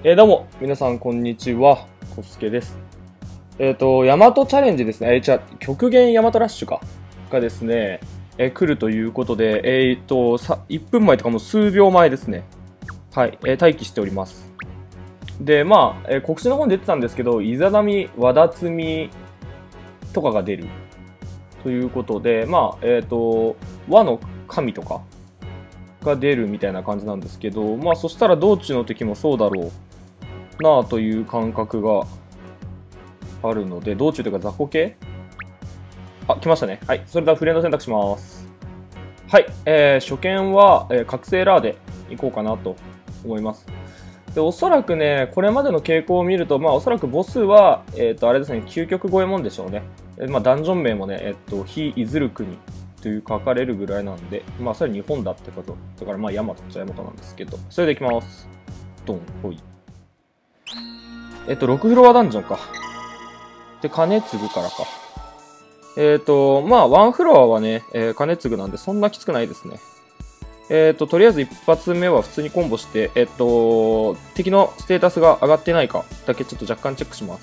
どうも、皆さん、こんにちは。コスケです。ヤマトチャレンジですね。極限ヤマトラッシュか。がですね、来るということで、1分前とかもう数秒前ですね。はい、待機しております。で、告知の方に出てたんですけど、イザナミ、和田摘みとかが出る。ということで、和の神とかが出るみたいな感じなんですけど、そしたら道中の敵もそうだろうなあという感覚があるので、道中というか雑魚系来ましたね。はい。それではフレンド選択します。はい。初見は、覚醒ラーでいこうかなと思います。で、おそらくね、これまでの傾向を見ると、おそらくボスは、あれですね、究極超えもんでしょうね。ダンジョン名もね、非いずる国という書かれるぐらいなんで、それは日本だってこと。だから、ヤマトっちゃヤマトなんですけど、それでいきます。ドン、ほい。6フロアダンジョンか。で、金継ぐからか。1フロアはね、金継ぐなんでそんなきつくないですね。とりあえず一発目は普通にコンボして、敵のステータスが上がってないかだけちょっと若干チェックします。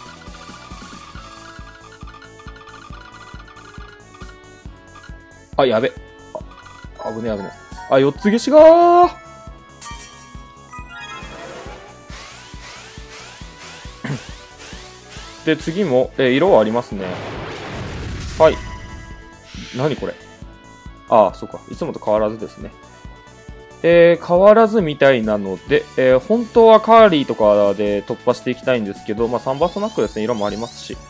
やべ。危ねえ危ねえ。4つ消しがーで、次も、色はありますね。はい。何これ。そうか。いつもと変わらずですね。変わらずみたいなので、本当はカーリーとかで突破していきたいんですけど、サンバーストナックですね。色もありますし。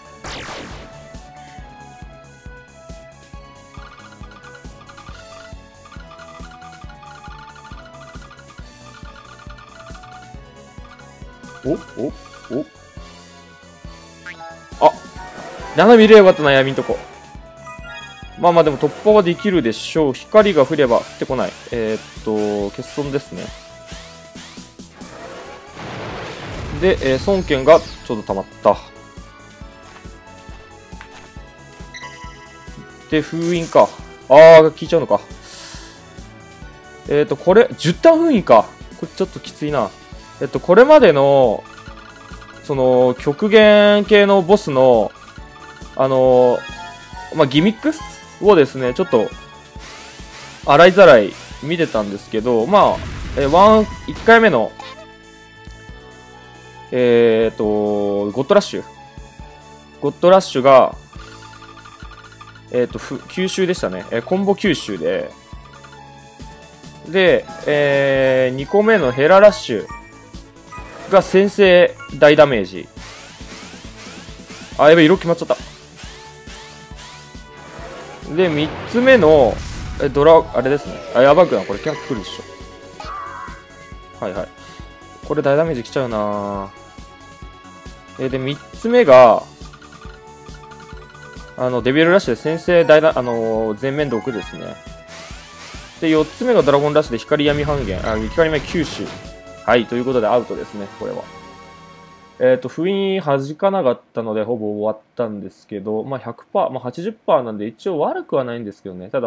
斜め入れよかったな、闇んとこ。でも突破はできるでしょう。光が降れば降ってこない。欠損ですね。で、孫権がちょうど溜まった。で、封印か。効いちゃうのか。これ、10ターン封印か。これちょっときついな。これまでの、極限系のボスの、ギミックをですね、ちょっと、洗いざらい見てたんですけど、1回目の、ゴッドラッシュ。ゴッドラッシュが、吸収でしたね。コンボ吸収で、で、2個目のヘララッシュが先制大ダメージ。やべ、色決まっちゃった。で、3つ目の、あれですね。やばくな。これ、キャンプ来るでしょ。はいはい。これ、大ダメージ来ちゃうなで、3つ目が、デビルラッシュで先制全面毒ですね。で、4つ目がドラゴンラッシュで光闇半減。光闇吸収。はい、ということでアウトですね、これは。封印弾かなかったのでほぼ終わったんですけど、100%、80% なんで一応悪くはないんですけどね。ただ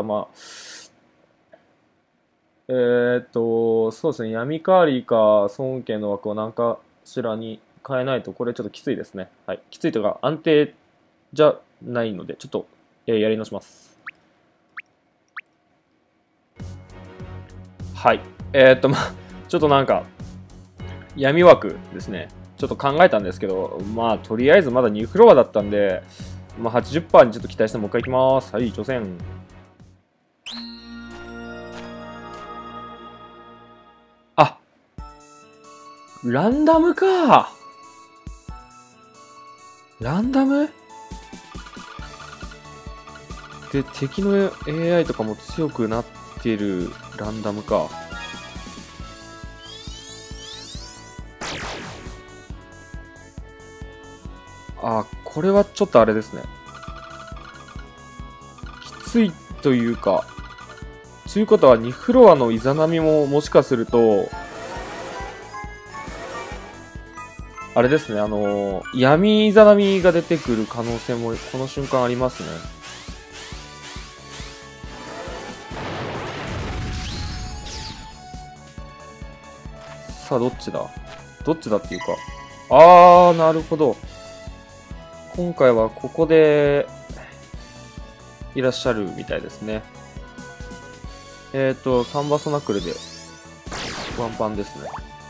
そうですね、闇カーリーか孫権の枠を何かしらに変えないと、これちょっときついですね。はい。きついというか安定じゃないので、ちょっと、やり直します。はい。ちょっとなんか、闇枠ですね。ちょっと考えたんですけど、とりあえずまだ2フロアだったんで、80% にちょっと期待してもう一回いきます。はい、挑戦。ランダムか。ランダムで、敵の AI とかも強くなってるランダムか。これはちょっとあれですね。きついというか、ということは2フロアのイザナミももしかすると、あれですね、闇イザナミが出てくる可能性もこの瞬間ありますね。さあ、どっちだ？ どっちだっていうか。あー、なるほど。今回はここで、いらっしゃるみたいですね。サンバソナクルで、ワンパンですね。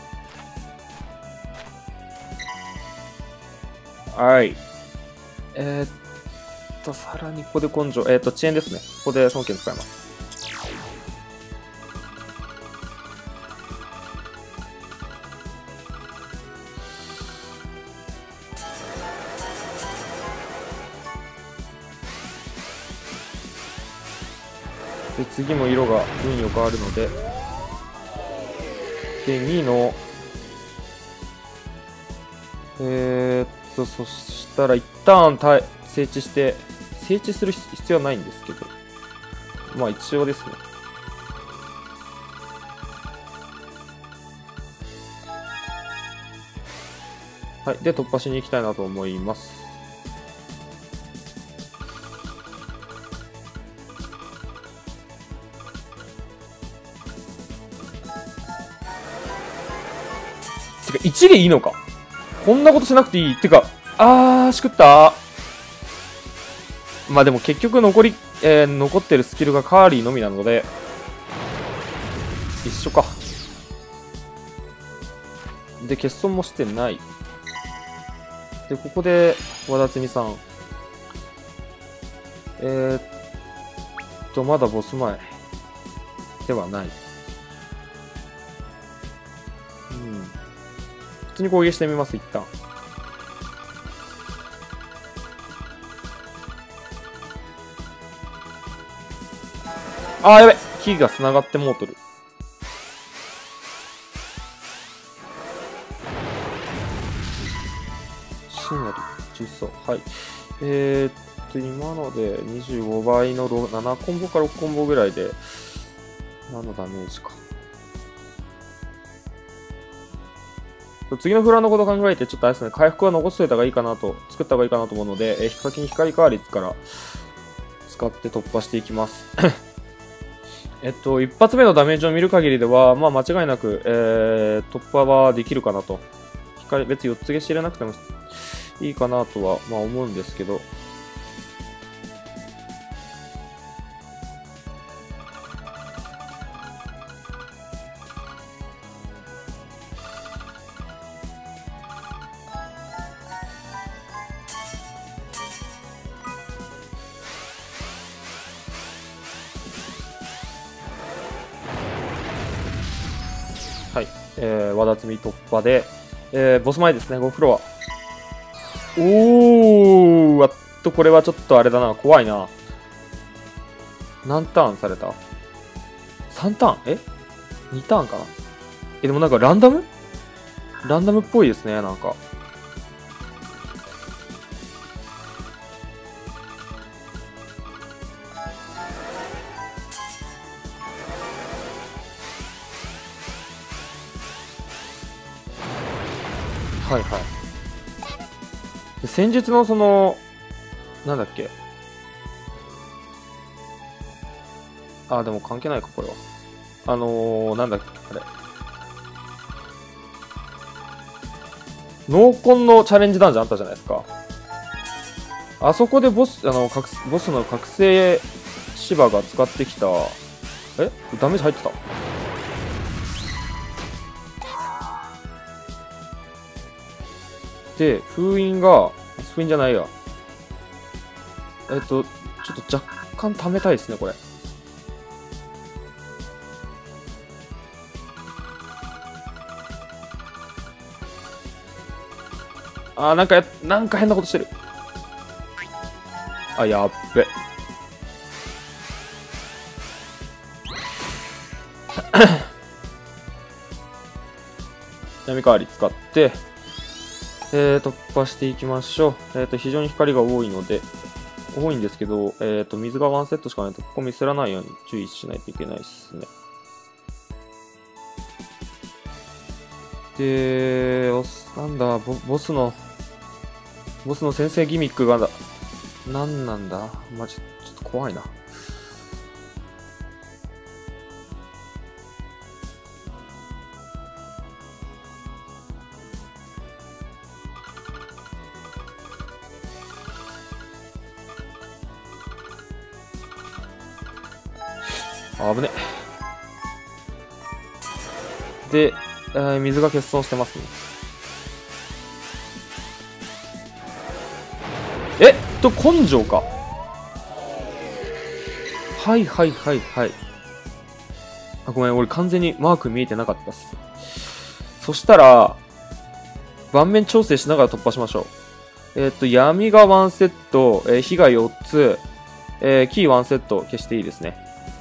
はい。さらにここで根性。遅延ですね。ここで孫権使います。で、次も色が運よくあるので、で、2の、そしたら一旦整地して、整地する必要はないんですけど、まあ一応ですね。はい。で、突破しに行きたいなと思います。てか、1でいいのか？こんなことしなくていい。てか、しくったまあでも結局残ってるスキルがカーリーのみなので、一緒か。で、欠損もしてない。で、ここで、和田摘みさん。まだボス前ではない。普通に攻撃してみます、一旦。やべ、木が繋がってもうとる。シナリ重曹。はい。今ので25倍の7コンボか6コンボぐらいで、何のダメージか。次のフラのこと考えて、ちょっとあれですね、回復は残しといた方がいいかなと、作った方がいいかなと思うので、先に光変わりから使って突破していきます。一発目のダメージを見る限りでは、まあ間違いなく、突破はできるかなと。別に4つ消し入れなくてもいいかなとは、まあ思うんですけど。はい。和田摘み突破で、ボス前ですね、5フロア。これはちょっとあれだな、怖いな。何ターンされた ?3 ターン2ターンかなでもなんかランダムっぽいですね、なんか。はいはい。で戦術のなんだっけ。でも関係ないか、これは。なんだっけ、あれ。濃紺のチャレンジダンジョンあったじゃないですか。あそこでボスの覚醒芝が使ってきた、ダメージ入ってた？で、封印じゃないや。ちょっと若干貯めたいですね、これ。なんか変なことしてる。やっべ。闇代わり使って、突破していきましょう。非常に光が多いんですけど、水が1セットしかないと、ここミスらないように注意しないといけないですね。で、なんだ、ボスの先制ギミックが、なんなんだ、ちょっと怖いな。 危ね。で、水が欠損してますね。根性か。はいはいはいはい。あ、ごめん、俺完全にマーク見えてなかったっす。そしたら、盤面調整しながら突破しましょう。闇が1セット、火が4つ、キー1セット消していいですね。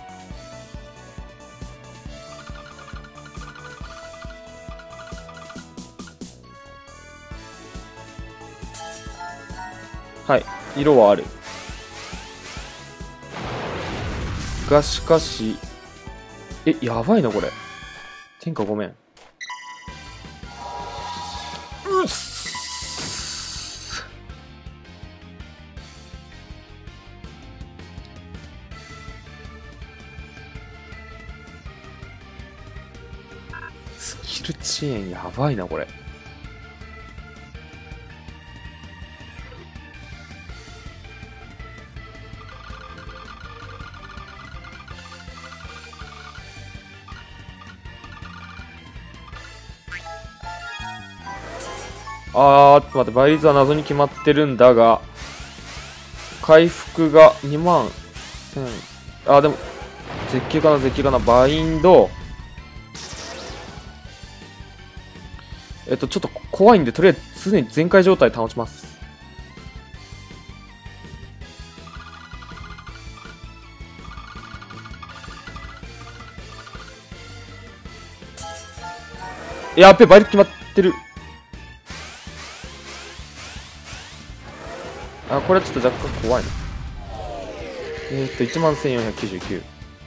はい、色はある。がしかし、やばいなこれ。天下ごめん。うっす。スキル遅延やばいなこれ。ちょっと待って、倍率は謎に決まってるんだが、回復が2万1000、でも、絶景かな、バインド。ちょっと怖いんで、とりあえず、すでに全開状態保ちます。やっべ、倍率決まってる。これはちょっと若干怖いな。11,499。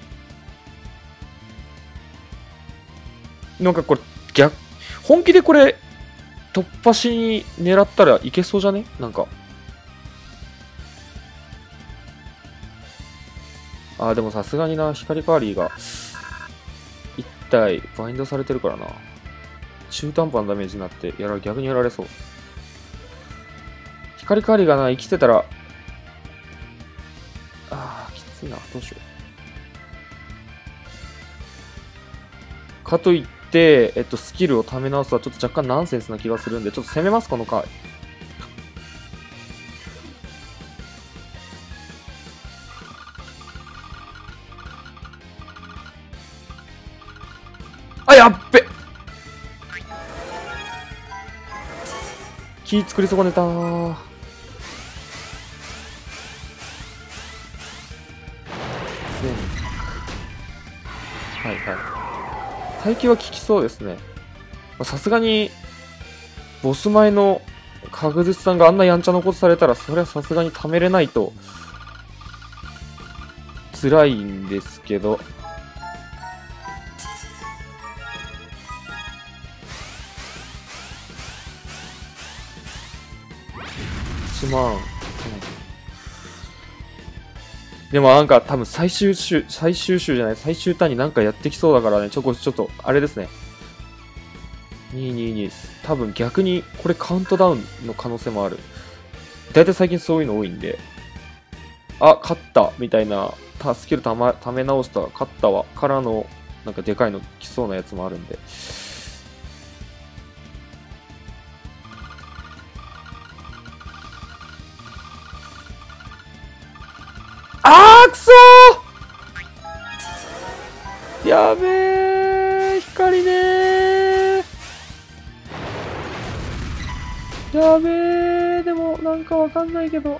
なんかこれ、本気でこれ、突破しに狙ったらいけそうじゃね？なんか。でもさすがにな、光カーリーが、1体バインドされてるからな。中途半端なダメージになって、逆にやられそう。光カーリーがな、生きてたら、きついな。どうしよう。かといって、スキルをため直すはちょっと若干ナンセンスな気がするんで、ちょっと攻めます、この回。やっべ！気作り損ねたー。はいはい。耐久は効きそうですね。さすがに、ボス前の確実さんがあんなやんちゃなことされたら、それはさすがに貯めれないと、辛いんですけど。1万。でもなんか多分最終週じゃない、最終ターンになんかやってきそうだからね、ちょっと、あれですね。222です。多分逆にこれカウントダウンの可能性もある。だいたい最近そういうの多いんで。勝ったみたいな、スキルため直したら勝ったわ。からの、なんかでかいの来そうなやつもあるんで。くそー、やべー、光ねー。やべー、でもなんかわかんないけど。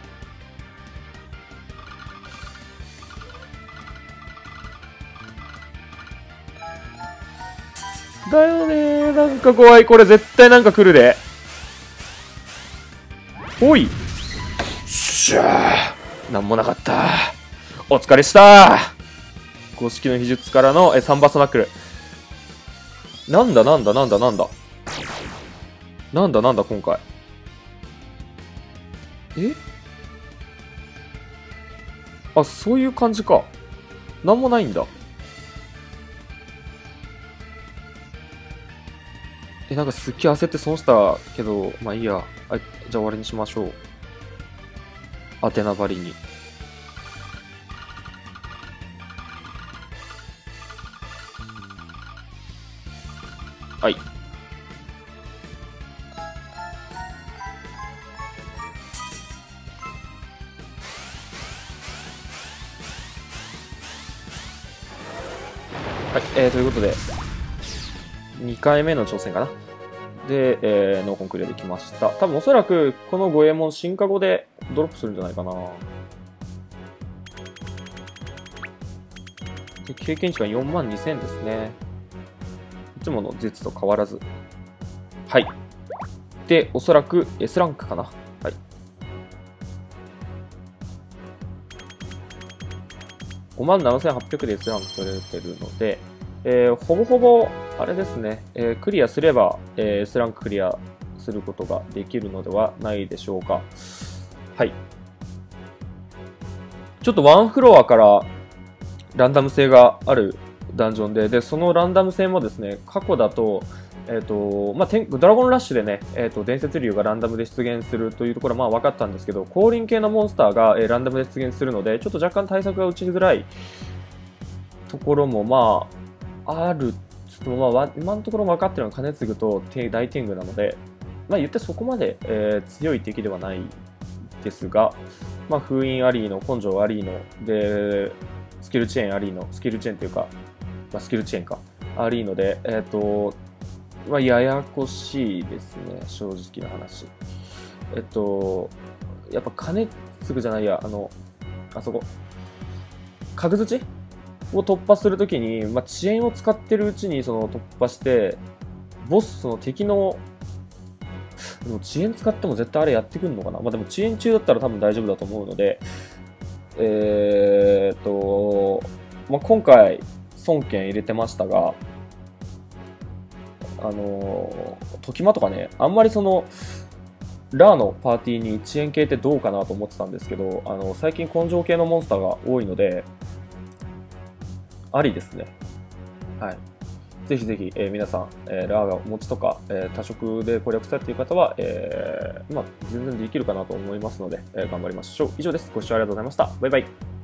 だよねー、なんか怖い。これ絶対なんか来るで。おい。しゃー。なんもなかった。お疲れしたー。公式の秘術からのサンバスナックル。なんだ今回。そういう感じか。なんもないんだ。なんかすっげえ焦って損したけど、まあいいや。じゃあ終わりにしましょう。アテナばりに。 はい、ということで、2回目の挑戦かな。で、ノーコンクリアできました。多分おそらく、この五右衛門進化後でドロップするんじゃないかな。で経験値が42,000ですね。いつもの絶と変わらず。はい。で、おそらく S ランクかな。はい。57,800で S ランク取れてるので、ほぼほぼ、あれですね、クリアすれば、S ランククリアすることができるのではないでしょうか。はい。ちょっとワンフロアからランダム性があるダンジョンで、そのランダム性もですね、過去だと、ドラゴンラッシュでね、伝説竜がランダムで出現するというところは分かったんですけど、降臨系のモンスターが、ランダムで出現するので、ちょっと若干対策が打ちづらいところも、ある。ちょっと今のところ分かってるのは金継ぐと大天狗なので、言ってそこまで、強い敵ではないですが、封印ありの、根性ありの、で、スキルチェーンありの、スキルチェーンというか、スキルチェーンか、ありので、ややこしいですね、正直な話。やっぱ金継ぐじゃないや、あそこ、角槌を突破するときに、遅延を使ってるうちにその突破して、ボス、その敵の、でも遅延使っても絶対あれやってくるのかな。でも遅延中だったら多分大丈夫だと思うので、今回、孫権入れてましたが、時間とかね、あんまりその、ラーのパーティーに遅延系ってどうかなと思ってたんですけど、最近根性系のモンスターが多いので、ありですね。はい。ぜひぜひ、皆さん、ラーがお持ちとか、多色で攻略したいという方は、全然できるかなと思いますので、頑張りましょう。以上です。ご視聴ありがとうございました。バイバイ。